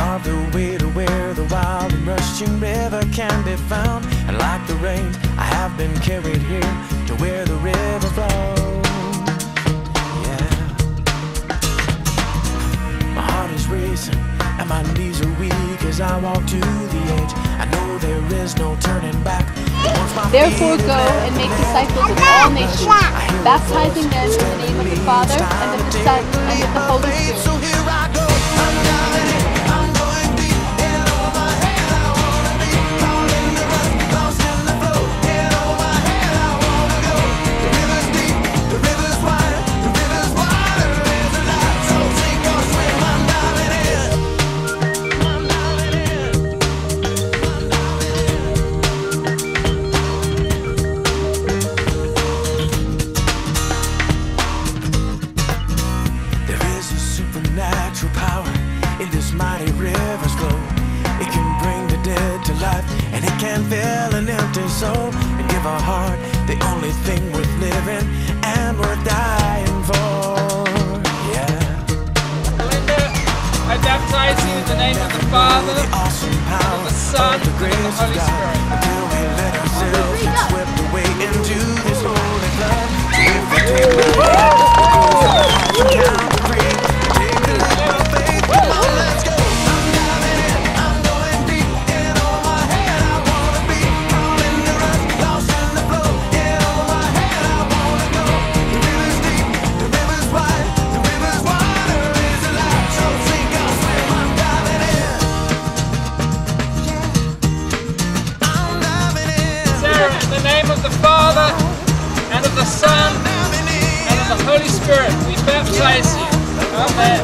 carved a way to where the wild and rushing river can be found. And like the rain, I have been carried here to where the river flows. Yeah. My heart is racing and my knees are weak as I walk to the edge. I know there is no turning back. Therefore go and make disciples of all nations, baptizing them in the name of the Father, and of the Son, and of the Holy Spirit. So here I go. I'm diving in, I'm going deep. Head over my head, I wanna be caught in the rust, lost in the flow. Head over my head, I wanna go. The river's deep, the river's wide, the river's water is alive. So sink or swim, I'm diving in. I'm diving in. I'm diving in. There is a supernatural power in this mighty river's flow. It can bring the dead to life, and it can fill an empty soul, and give a heart the only thing worth living and worth dying for. Yeah. Linda, I baptize you in the name of the Father, The awesome power and of the Son, of the and grace of the Holy of God, Spirit. until we let ourselves get swept away into this holy flood. So if we take the lead, we count to three, take the leap of faith. Come on, let's go. I'm diving in, I'm going deep. Head over my head, I wanna be caught in the rust, lost in the flow. Head over my head, I wanna go. The river's deep, the river's wide, the river's water is alive. So sink or swim, I'm diving in. I'm diving in. Sarah, in the name of the Father, and of the Son, Diving in. and of the Holy Spirit, we baptize you. Amen.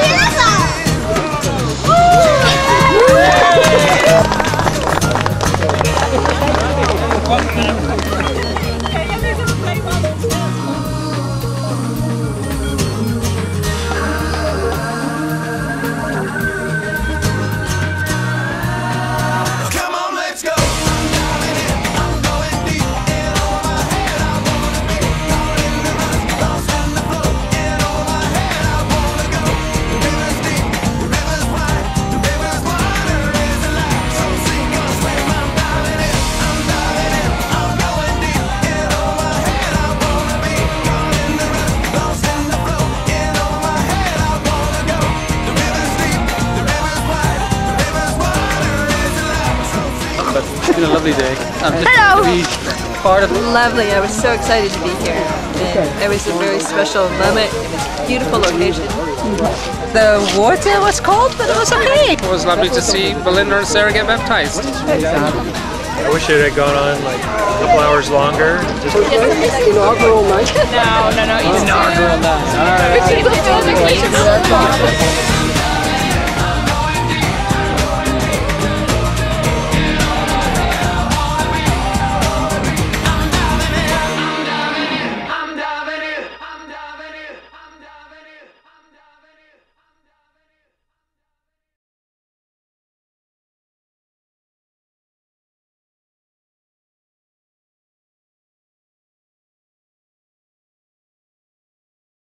Come on, let's go. I'm diving in, I'm going deep. Head over my head, I wanna be caught in the rust, lost in the flow. Head over my head, I wanna go. The river's deep, the river's wide, the river's water is alive. So sink or swim, I'm diving in, I'm diving in, I'm going deep. Head over my head, I wanna be caught in the rust, lost in the flow. Head over my head, I wanna go. The river's deep, the river's wide, the river's water is alive. So sink But it's been a lovely day. Hello. To be part of Lovely. I was so excited to be here. And it was a very special moment. It was a beautiful location. The water was cold, but it was okay. It was lovely to see Belinda and Sarah get baptized. I wish it had gone on like a couple hours longer. Just Inaugural night? No, Easter. Inaugural night. All right. We're